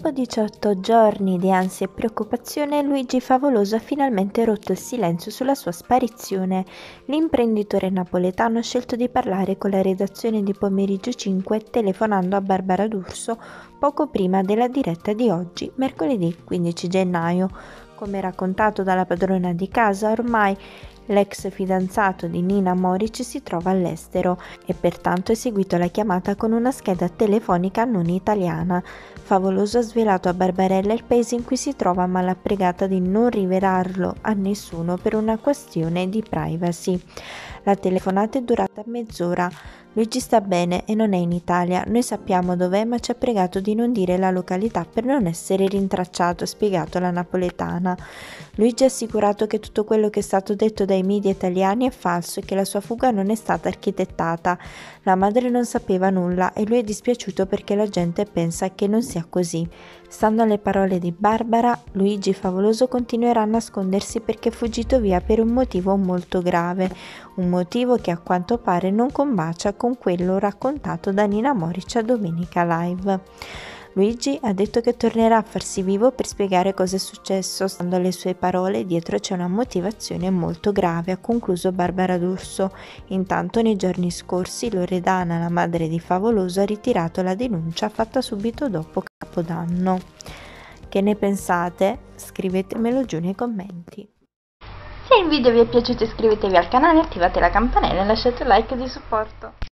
Dopo 18 giorni di ansia e preoccupazione, Luigi Favoloso ha finalmente rotto il silenzio sulla sua sparizione. L'imprenditore napoletano ha scelto di parlare con la redazione di Pomeriggio 5 telefonando a Barbara D'Urso poco prima della diretta di oggi, mercoledì 15 gennaio. Come raccontato dalla padrona di casa, ormai l'ex fidanzato di Nina Moric si trova all'estero e pertanto ha eseguito la chiamata con una scheda telefonica non italiana. Favoloso ha svelato a Barbarella il paese in cui si trova, ma l'ha pregata di non rivelarlo a nessuno per una questione di privacy. La telefonata è durata mezz'ora. Luigi sta bene e non è in Italia. Noi sappiamo dov'è, ma ci ha pregato di non dire la località per non essere rintracciato, ha spiegato la napoletana. Luigi ha assicurato che tutto quello che è stato detto dai media italiani è falso e che la sua fuga non è stata architettata. La madre non sapeva nulla e lui è dispiaciuto perché la gente pensa che non sia così. Stando alle parole di Barbara, Luigi Favoloso continuerà a nascondersi perché è fuggito via per un motivo molto grave, un motivo che a quanto pare non combacia con quello raccontato da Nina Moric a Domenica Live. Luigi ha detto che tornerà a farsi vivo per spiegare cosa è successo. Stando alle sue parole, dietro c'è una motivazione molto grave, ha concluso Barbara D'Urso. Intanto nei giorni scorsi Loredana, la madre di Favoloso, ha ritirato la denuncia fatta subito dopo Capodanno. Che ne pensate? Scrivetemelo giù nei commenti. Se il video vi è piaciuto iscrivetevi al canale, attivate la campanella e lasciate un like di supporto.